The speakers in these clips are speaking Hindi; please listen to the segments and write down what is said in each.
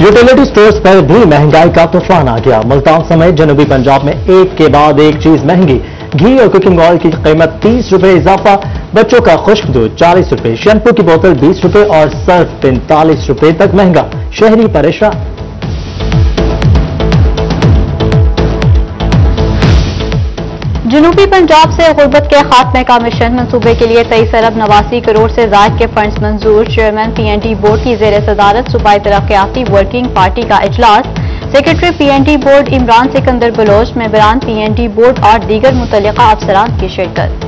यूटिलिटी स्टोर्स पर भी महंगाई का तूफान आ गया। मुल्तान समेत जनूबी पंजाब में एक के बाद एक चीज महंगी। घी और कुकिंग ऑयल की कीमत 30 रुपए इजाफा, बच्चों का खुश्क दूध 40 रुपए, शैम्पू की बोतल 20 रुपए और सर्फ 45 रुपए तक महंगा। शहरी परेशान। जनूबी पंजाब से गुर्बत के खात्मे का मिशन मंसूबे के लिए 23 अरब 89 करोड़ से ज्यादा के फंड्स मंजूर। चेयरमैन पीएनडी बोर्ड की जेर सदारत सूबाई तरक्याती वर्किंग पार्टी का इजलास। Secretary PND board Imran Sikandar Baloch, मेंबरान पीएनडी बोर्ड और दीगर मुतल्लिका अफसरान की शिरकत।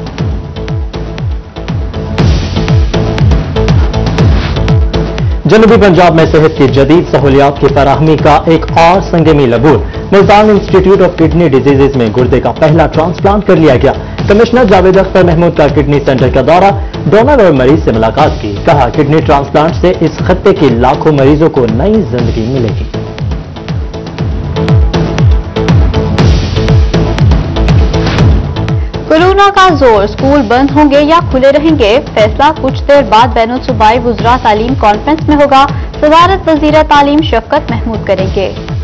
जनूबी पंजाब में सेहत की जदीद सहूलियात की फराहमी का एक और संगमी लबूर। Multan institute of kidney diseases में गुर्दे का पहला ट्रांसप्लांट कर लिया गया। कमिश्नर जावेद अख्तर महमूद का किडनी सेंटर का दौरा, डोनर और मरीज से मुलाकात की। कहा, किडनी ट्रांसप्लांट से इस खत्ते के लाखों मरीजों को नई जिंदगी मिलेगी। कोरोना का जोर, स्कूल बंद होंगे या खुले रहेंगे? फैसला कुछ देर बाद बैनुल सूबाई वुज़रा तालीम कॉन्फ्रेंस में होगा। सदारत वज़ीर तालीम शफकत महमूद करेंगे।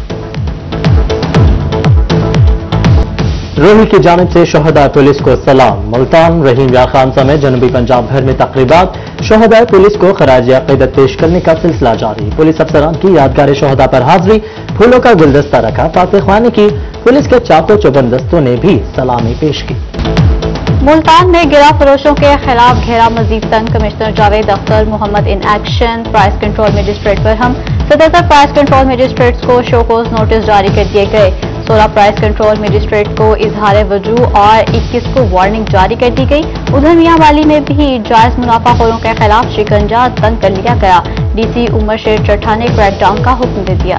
रोही की जानिब से शहदा पुलिस को सलाम। मुल्तान, रहीम या खान समेत जनूबी पंजाब भर में तकरीबात। शहदा पुलिस को खराज अकीदत पेश करने का सिलसिला जारी। पुलिस अफसरान की यादगार शहदा पर हाजिरी, फूलों का गुलदस्ता रखा, फातह-ख्वानी की। पुलिस के चाको चौबंदस्तों ने भी सलामी पेश की। मुल्तान में गिरा फरोशों के खिलाफ घेरा मजीद तंग। Commissioner Javed Akhtar Mohammad in action. Price control magistrate पर हम 77 प्राइस कंट्रोल मजिस्ट्रेट्स को शोकोज नोटिस जारी कर दिए गए। 16 प्राइस कंट्रोल मजिस्ट्रेट को इजहार वजूह और 21 को वार्निंग जारी कर दी गई। उधर मियांवाली में भी जायज मुनाफाखोरों के खिलाफ शिकंजा तंग कर लिया गया। डीसी उमर शेर चट्टा ने क्रैकडाउन का हुक्म दे दिया।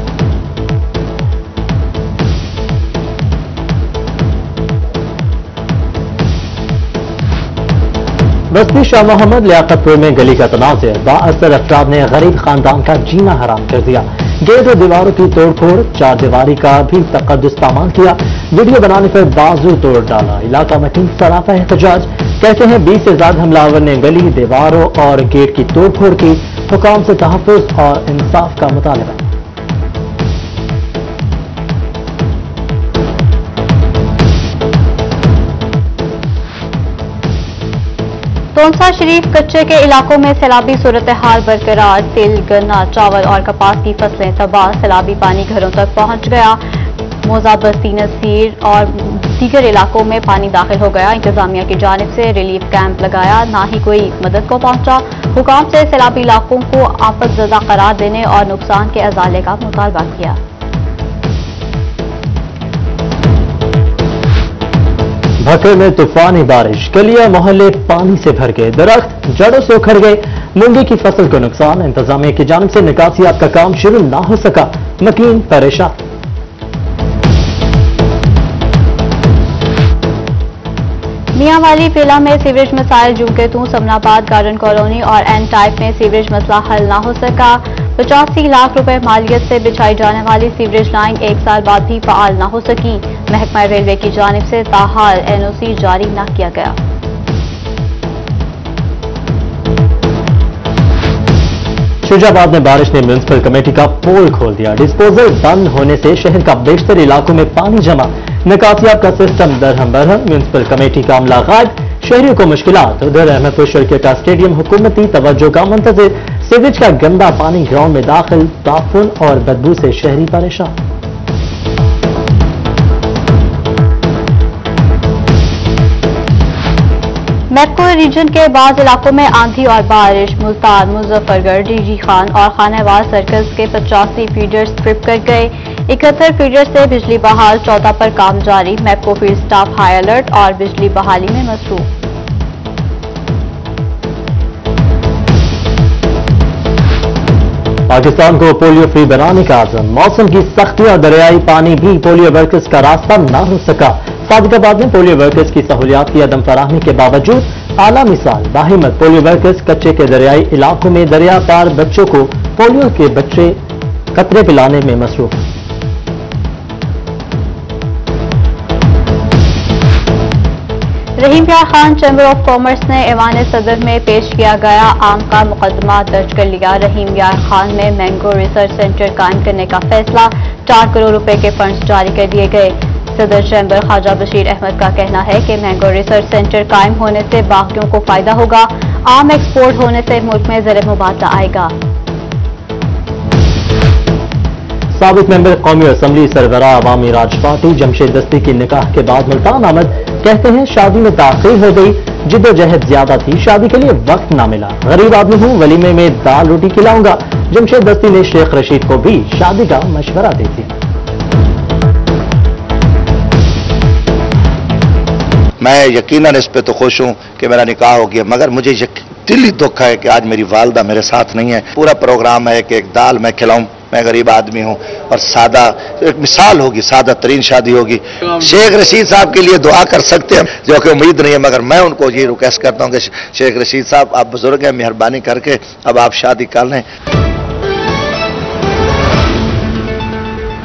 बस्ती शाह मोहम्मद लियाकतपुर में गली का तनाज़, बाअसर अफराद ने गरीब खानदान का जीना हराम कर दिया। गेट और दीवारों की तोड़फोड़, चार दीवारी का भी तकद्दुस इस्तेमाल किया। वीडियो बनाने पर बाजू तोड़ डाला। इलाका में टीम सरापा एहतजाज। कहते हैं 20 से ज्यादा हमलावर ने गली, दीवारों और गेट की तोड़फोड़ की। हुकाम से तहफ़्फ़ुज़ और इंसाफ का मुतालबा। तोंसा शरीफ कच्चे के इलाकों में सैलाबी सूरत हाल बरकरार। तिल, गन्ना, चावल और कपास की फसलें तबाह। सैलाबी पानी घरों तक पहुंच गया। मोजा, बस्ती, नसीर और दीगर इलाकों में पानी दाखिल हो गया। इंतजामिया की जानिब से रिलीफ कैंप लगाया, ना ही कोई मदद को पहुंचा। हुकाम से सैलाबी इलाकों को आफतज़दा करार देने और नुकसान के अजाले का मुतालबा किया। भक्कर में तूफानी बारिश, गलियां मोहल्ले पानी से भर गए, दरख्त जड़ों से उखड़ गए। मूंगी की फसल को नुकसान। इंतजामिया की जानिब से निकासियात का काम शुरू ना हो सका, मकीन परेशान। मियांवाली पेला में सीवरेज मसाइल, जूं के तू, समनाबाद, गार्डन कॉलोनी और एन टाइप में सीवरेज मसला हल ना हो सका। 85 लाख रुपए मालियत से बिछाई जाने वाली सीवरेज लाइन 1 साल बाद भी फाल न हो सकी। महकमा रेलवे की जानिब से ताहाल एनओसी जारी न किया गया। शुजाबाद में बारिश ने म्यूनिसिपल कमेटी का पोल खोल दिया। डिस्पोजल बंद होने से शहर का बेशतर इलाकों में पानी जमा। निकासियात का सिस्टम दरहम बरहम। म्यूनिसिपल कमेटी का अमला गायब, शहरियों को मुश्किलात। उधर अहमदपुर शर्किया स्टेडियम हुकूमती तवज्जो का मुंतज़िर। सीवेज का गंदा पानी ग्राउंड में दाखिल, ताफुन और बदबू से शहरी परेशान। मैको रीजन के बाद इलाकों में आंधी और बारिश। मुल्तान, मुजफ्फरगढ़, डीजी खान और खानेवाल सर्कल्स के 85 फीडर्स ट्रिप कर गए। 71 फीडर्स से बिजली बहाल, 14 पर काम जारी। मैको फील्ड स्टाफ हाई अलर्ट और बिजली बहाली में मसरूफ। पाकिस्तान को पोलियो फ्री बनाने का आज़म। मौसम की सख्ती और दरियाई पानी भी पोलियो वर्कर्स का रास्ता न हो सका। सादिकाबाद में पोलियो वर्कर्स की सहूलियात की अदम फराहमी के बावजूद आला मिसाल बाहिम्मत पोलियो वर्कर्स कच्चे के दरियाई इलाकों में दरिया पार बच्चों को पोलियो के बच्चे कतरे पिलाने में मसरूफ। रहीम प्यार खान चैम्बर ऑफ कॉमर्स ने ऐवान सदर में पेश किया गया आम का मुकदमा दर्ज कर लिया। रहीम प्यार खान में मैंगो रिसर्च सेंटर कायम करने का फैसला, 4 करोड़ रुपए के फंड्स जारी कर दिए गए। सदर चैम्बर ख्वाजा बशीर अहमद का कहना है कि मैंगो रिसर्च सेंटर कायम होने से बागियों को फायदा होगा, आम एक्सपोर्ट होने से मुल्क में ज़र मुबादला आएगा। साबिक मेंबर कौमी असम्बली सरबराह अवामी राज पार्टी जमशेद दस्ती की निकाह के बाद मुल्तान आमद कहते हैं शादी में ताखीर हो गई, जिद्दोजहद ज्यादा थी, शादी के लिए वक्त ना मिला, गरीब आदमी हूं, वलीमे में दाल रोटी खिलाऊंगा। जमशेद दस्ती ने शेख रशीद को भी शादी का मशवरा दे दिया। मैं यकीनन इस पे तो खुश हूं कि मेरा निकाह हो गया, मगर मुझे दिली दुख है कि आज मेरी वालदा मेरे साथ नहीं है। पूरा प्रोग्राम है कि एक दाल मैं खिलाऊं, मैं गरीब आदमी हूं, और सादा एक मिसाल होगी, सादा तरीन शादी होगी। शेख रशीद साहब के लिए दुआ कर सकते हैं, जो कि उम्मीद नहीं है, मगर मैं उनको ये रिक्वेस्ट करता हूं कि शेख रशीद साहब आप बुजुर्ग हैं, मेहरबानी करके अब आप शादी कर लें।